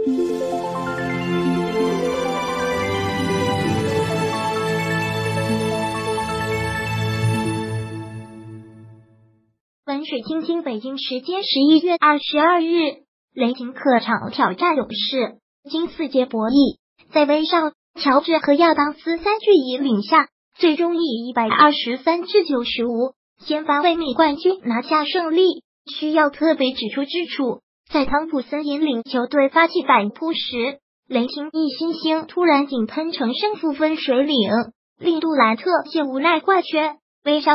文水晶晶，北京时间11月22日，雷霆客场挑战勇士，经4节博弈，在威少、乔治和亚当斯3巨引领下，最终以123-95先发卫冕冠军拿下胜利。需要特别指出之处，在汤普森引领球队发起反扑时，雷霆一新星突然井喷成胜负分水岭，令杜兰特陷无奈挂缺。威少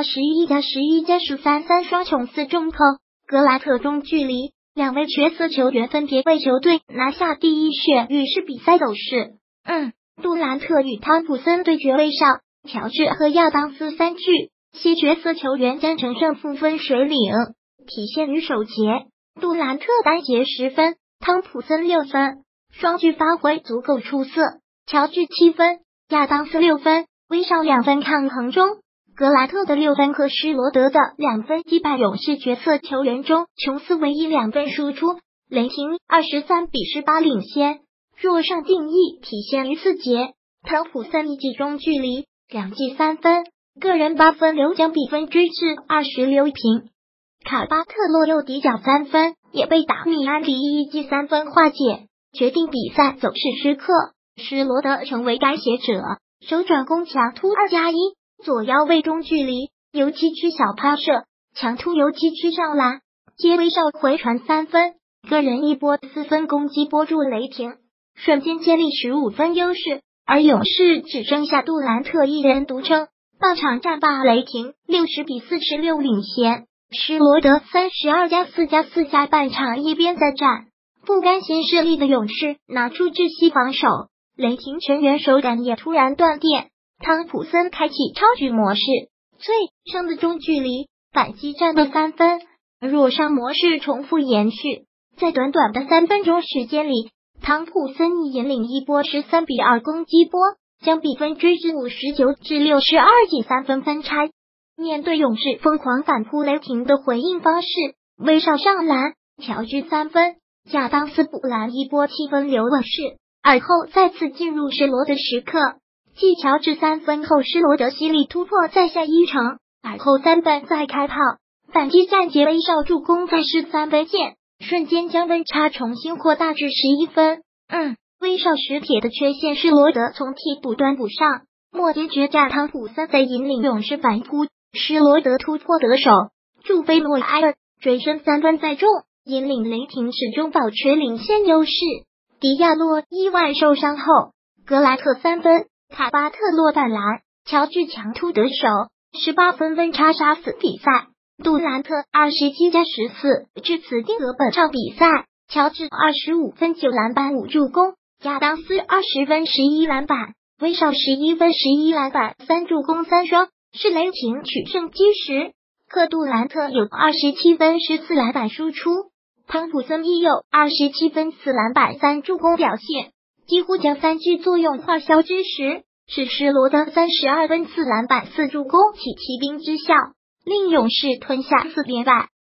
11+11+13双重4中投，格兰特中距离，两位角色球员分别为球队拿下第一血。预示比赛走势，杜兰特与汤普森对决威少、乔治和亚当斯3巨，些角色球员将成胜负分水岭。体现于首节，杜兰特单节10分，汤普森6分，双巨发挥足够出色。乔治7分，亚当斯6分，威少2分抗衡中，格兰特的6分和施罗德的2分击败勇士角色球员中琼斯唯一2分输出，雷霆23-18领先。若上定义体现于4节，汤普森一记中距离，2记3分，个人8分流将比分追至26平。卡巴特洛又底角3分，也被达米安迪一记3分化解，决定比赛走势时刻。施罗德成为改写者，手转攻强突2+1，左腰位中距离，由禁区小抛射，强突由禁区上篮，接威少回传3分，个人一波4分攻击拨住雷霆，瞬间建立15分优势，而勇士只剩下杜兰特一人独撑，半场战罢雷霆60-46领先。施罗德32+4+4下半场一边再战，不甘心失利的勇士拿出窒息防守，雷霆全员手感也突然断电，汤普森开启超巨模式，最胜的中距离反击战的3分，若上模式重复延续，在短短的3分钟时间里，汤普森一引领一波13-2攻击波，将比分追至59-62及3分分差。面对勇士疯狂反扑，雷霆的回应方式，威少上篮，乔治3分，亚当斯补篮一波7分流稳势，而后再次进入施罗德时刻，继乔治3分后，施罗德犀利突破在下一城，而后3分再开炮，反击战节威少助攻再是3分线，瞬间将分差重新扩大至11分。威少使铁的缺陷，施罗德从替补端补上，末节决战汤普森在引领勇士反扑，施罗德突破得手，助飞诺埃尔追身3分再中，引领雷霆始终保持领先优势。迪亚洛意外受伤后，格兰特3分，卡巴特洛半篮，乔治强突得手，18分分差杀死比赛。杜兰特27+14，至此定格本场比赛。乔治25分9篮板5助攻，亚当斯20分11篮板，威少11分11篮板3助攻3双，是雷霆取胜基石。克杜兰特有27分14篮板输出，汤普森亦有27分4篮板3助攻表现，几乎将3巨作用化消之时，是施罗德32分4篮板4助攻起骑兵之效，令勇士吞下4连败。